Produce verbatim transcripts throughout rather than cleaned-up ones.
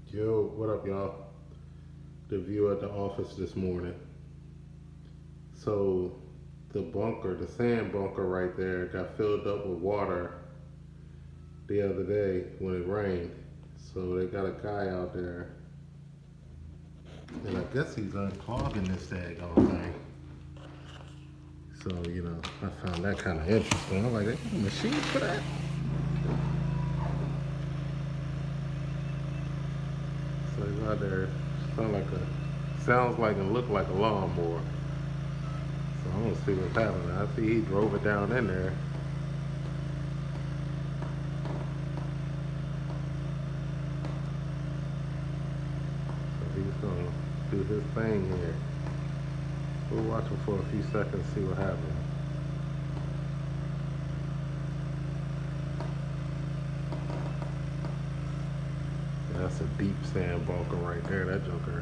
Yo, what up, y'all? The view at the office this morning. So, the bunker, the sand bunker right there, got filled up with water the other day when it rained. So, they got a guy out there, and I guess he's unclogging this daggone thing. So, you know, I found that kind of interesting. I'm like, they got a machine for that? So he's out there, sound like a, sounds like and look like a lawnmower. So I'm gonna see what's happening. I see he drove it down in there. So he's gonna do his thing here. We'll watch him for a few seconds, see what happens. That's a deep sand bunker right there, that joker.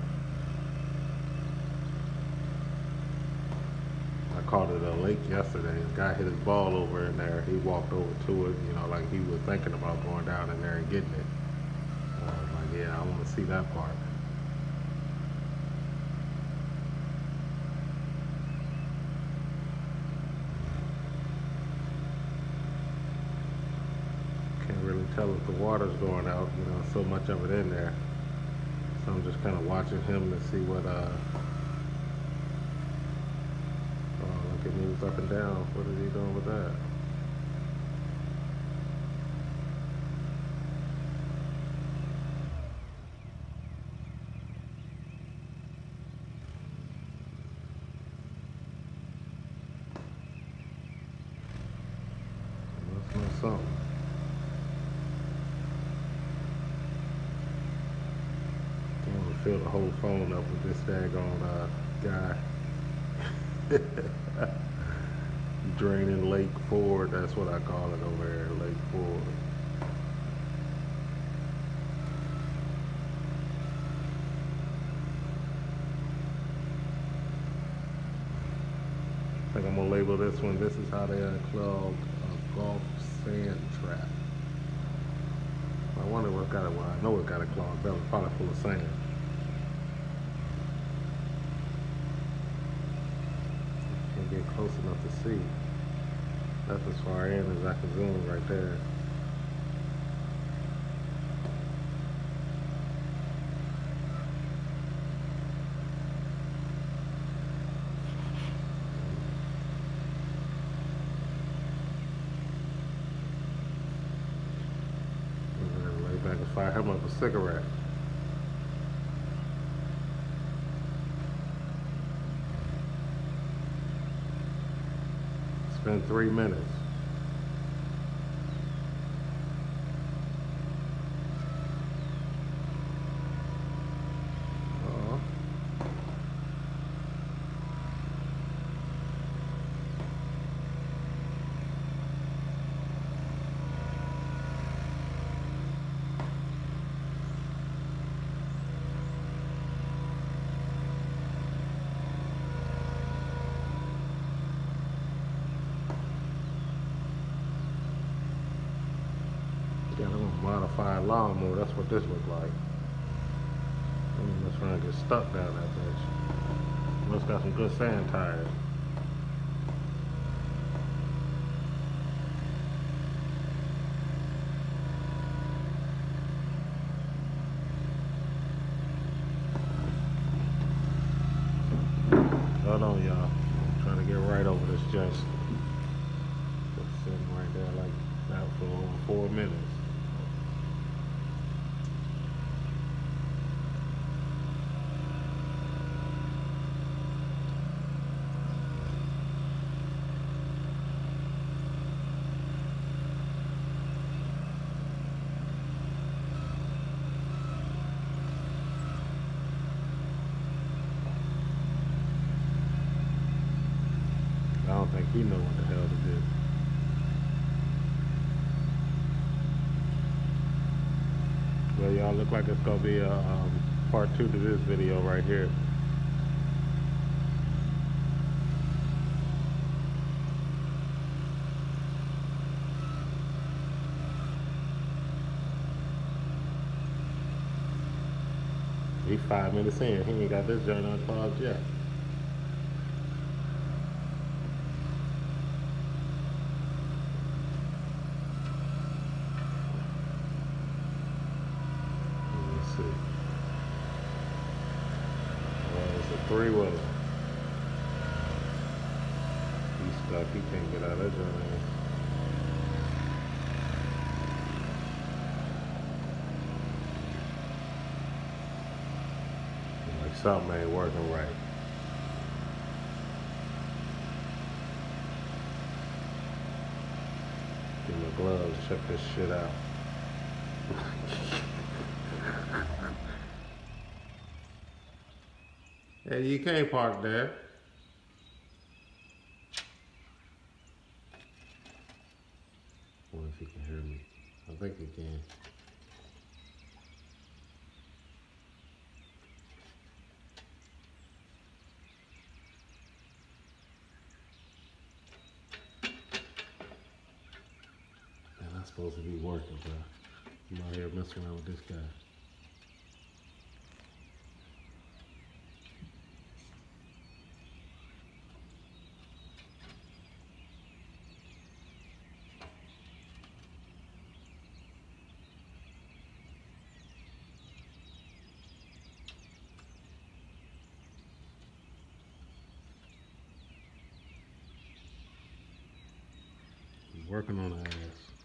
I called it a lake yesterday. A guy hit his ball over in there. He walked over to it, you know, like he was thinking about going down in there and getting it. I was like, yeah, I want to see that part. Can't really tell if the water's going out, you know, so much of it in there. So I'm just kind of watching him to see what, uh, oh, look, it moves up and down. What is he doing with that? Must know something. I'm gonna fill the whole phone up with this daggone uh, guy. Draining Lake Ford, that's what I call it over there, Lake Ford. I think I'm gonna label this one, this is how they unclog a golf sand trap. I wonder what got it, well I know it got it clogged, that was probably full of sand. Can't get close enough to see. That's as far in as I can zoom right there. And then lay back and fire him up a cigarette. Been three minutes. Uh-oh. Got a modified lawnmower, that's what this looks like. I'm just trying to get stuck down that bitch. Must got some good sand tires. Hold on, y'all. I'm trying to get right over this joint. Just sitting right there like that for over four minutes. I don't think he know what the hell to do. Well, y'all, look like it's gonna be a um, part two to this video right here. He five minutes in. He ain't got this joint unclogged yet. Let's see. Well, it's a three-wheeler. He's stuck. He can't get out of that joint. Like something ain't working right. Give me a glove to check this shit out. Hey, you can't park there. I wonder if he can hear me. I think he can. Man, I'm supposed to be working, bro. I'm out here messing around with this guy. He's working on her ass.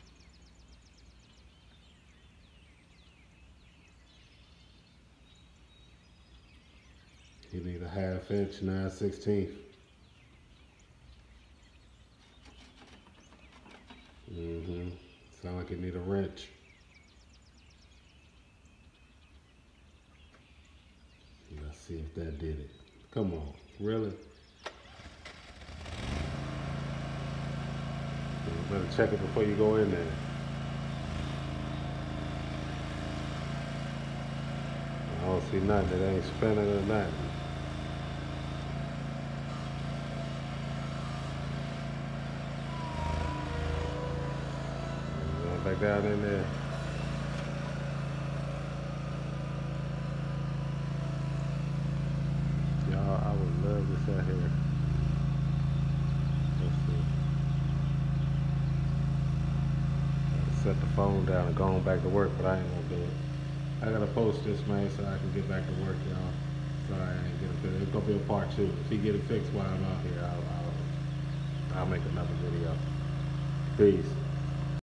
You need a half inch, nine sixteenths. Mm-hmm. Sound like you need a wrench. Let's see if that did it. Come on, really? You better check it before you go in there. I don't see nothing. It ain't spinning or nothing. Going back down in there. Y'all, I would love this out here. Let's see. Gotta set the phone down and go on back to work, but I ain't gonna do it. I gotta post this, man, so I can get back to work, y'all. Sorry, I ain't get it fixed. It's gonna be a part two. If you get it fixed while I'm out here, I'll, I'll, I'll make another video. Peace.